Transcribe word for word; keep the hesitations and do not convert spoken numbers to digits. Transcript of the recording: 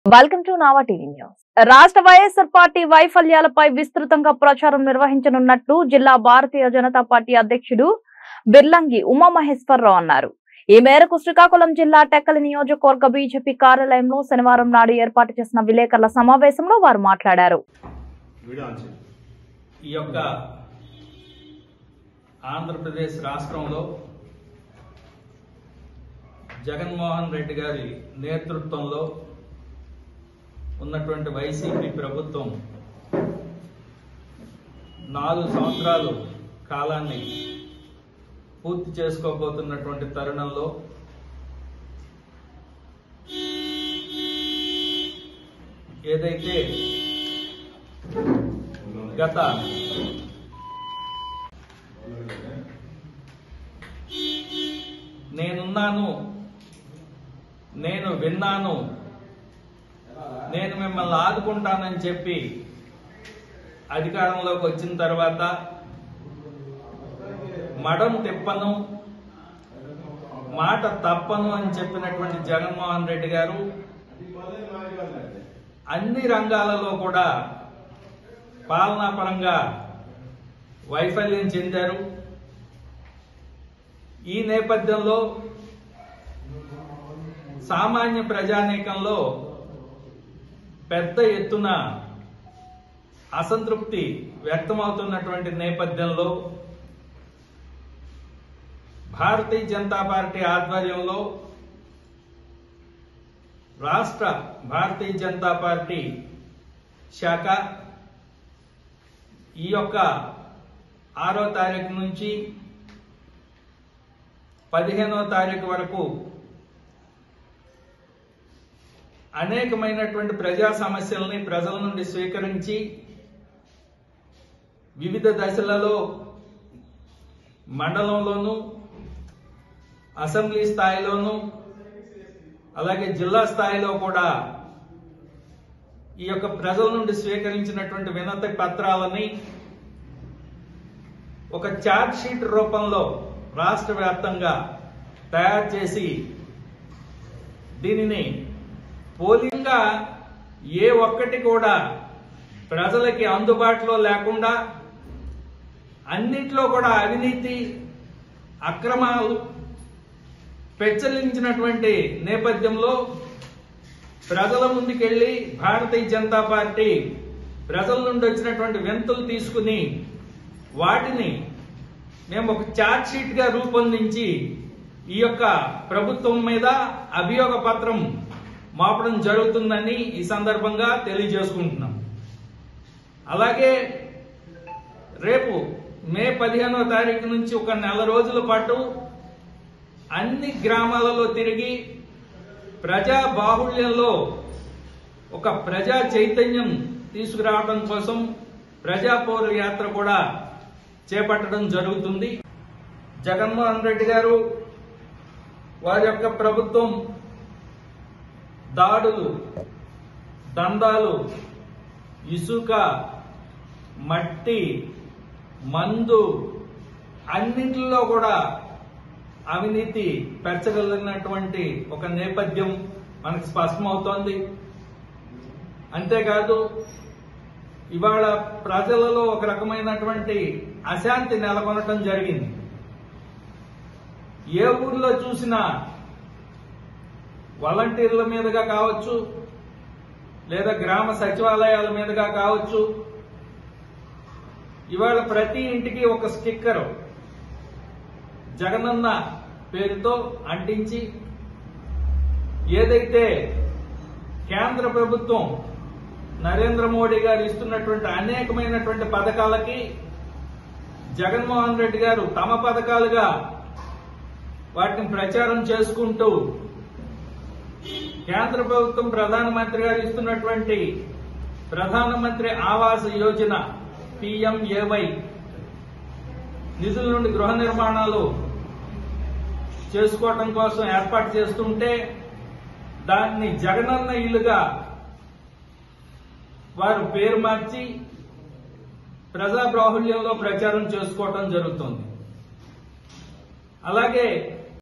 Welcome to Nava TV news. రాష్ట్ర YSR party వైఫల్యాలపై విస్తృతంగా ప్రచారం నిర్వహించనున్నట్లు జిల్లా భారతీయ జనతా పార్టీ అధ్యక్షుడు బిర్లంగి ఉమామహేశ్వరరావు అన్నారు. ఈ మేరకు శ్రీకాకుళం జిల్లా టెక్కలి నియోజకవర్గ బీజేపీ కార్యాలయంలో శనివారం నాడు ఏర్పాటు చేసిన విలేకరుల సమావేశంలో వారు మాట్లాడారు. ఈ యొక్క ఆంధ్రప్రదేశ్ రాష్ట్రంలో జగన్మోహన్ రెడ్డి గారి నేతృత్వంలో ఉన్నటువంటి వైసీపీ ప్రభుత్వం నాలుగు సంవత్సరాలు కాలాన్ని పూర్తి చేసుకోబోతున్నటువంటి తరుణంలో ఏదైతే గత నేనున్నాను, నేను విన్నాను, నేను మిమ్మల్ని ఆదుకుంటానని చెప్పి అధికారంలోకి వచ్చిన తర్వాత మడం తిప్పను, మాట తప్పను అని చెప్పినటువంటి జగన్మోహన్ రెడ్డి గారు అన్ని రంగాలలో కూడా పాలనాపరంగా వైఫల్యం చెందారు. ఈ నేపథ్యంలో సామాన్య ప్రజానీకంలో పెద్ద ఎత్తున అసంతృప్తి వ్యక్తమవుతున్నటువంటి నేపథ్యంలో భారతీయ జనతా పార్టీ ఆధ్వర్యంలో రాష్ట్ర భారతీయ జనతా పార్టీ శాఖ ఈ యొక్క ఆరో తారీఖు నుంచి పదిహేనో తారీఖు వరకు అనేకమైనటువంటి ప్రజా సమస్యల్ని ప్రజల నుండి స్వీకరించి వివిధ దశలలో మండలంలోనూ, అసెంబ్లీ స్థాయిలోనూ, అలాగే జిల్లా స్థాయిలో కూడా ఈ యొక్క ప్రజల నుండి స్వీకరించినటువంటి వినతి పత్రాలని ఒక ఛార్జ్ షీట్ రూపంలో రాష్ట్ర వ్యాప్తంగా తయారు చేసి దీనిని పోలింగ్గా ఏ ఒక్కటి కూడా ప్రజలకి అందుబాటులో లేకుండా అన్నిట్లో కూడా అవినీతి అక్రమాలు పెచ్చలించినటువంటి నేపథ్యంలో ప్రజల ముందుకెళ్లి భారతీయ జనతా పార్టీ ప్రజల నుండి వచ్చినటువంటి వినతులు తీసుకుని వాటిని మేము ఒక ఛార్జ్ షీట్ గా రూపొందించి ఈ యొక్క ప్రభుత్వం మీద అభియోగ పత్రం మోపడం జరుగుతుందని ఈ సందర్భంగా తెలియజేసుకుంటున్నాం. అలాగే రేపు మే పదిహేనో తారీఖు నుంచి ఒక నెల రోజుల పాటు అన్ని గ్రామాలలో తిరిగి ప్రజా బాహుళ్యంలో ఒక ప్రజా చైతన్యం తీసుకురావడం కోసం ప్రజా పౌర యాత్ర కూడా చేపట్టడం జరుగుతుంది. జగన్మోహన్ రెడ్డి గారు వారి యొక్క ప్రభుత్వం దాడులు, దందాలు, ఇసుక, మట్టి, మందు అన్నింటిలో కూడా అవినీతి పెంచగలిగినటువంటి ఒక నేపథ్యం మనకు స్పష్టమవుతోంది. అంతేకాదు ఇవాళ ప్రజలలో ఒక రకమైనటువంటి అశాంతి నెలకొనటం జరిగింది. ఏ ఊర్లో చూసినా వాలంటీర్ల మీదుగా కావచ్చు, లేదా గ్రామ సచివాలయాల మీదుగా కావచ్చు, ఇవాళ ప్రతి ఇంటికి ఒక స్టిక్కర్ జగనన్న పేరుతో అంటించి ఏదైతే కేంద్ర ప్రభుత్వం నరేంద్ర మోడీ గారు ఇస్తున్నటువంటి అనేకమైనటువంటి పథకాలకి జగన్మోహన్ రెడ్డి గారు తమ పథకాలుగా వాటిని ప్రచారం చేసుకుంటూ కేంద్ర ప్రభుత్వం ప్రధానమంత్రి గారు ఇస్తున్నటువంటి ప్రధానమంత్రి ఆవాస్ యోజన పిఎంఏవై నిధుల నుండి గృహ నిర్మాణాలు చేసుకోవటం కోసం ఏర్పాటు చేస్తుంటే దాన్ని జగనన్న ఇల్లుగా వారు పేరు మార్చి ప్రజా బాహుళ్యంలో ప్రచారం చేసుకోవటం జరుగుతుంది. అలాగే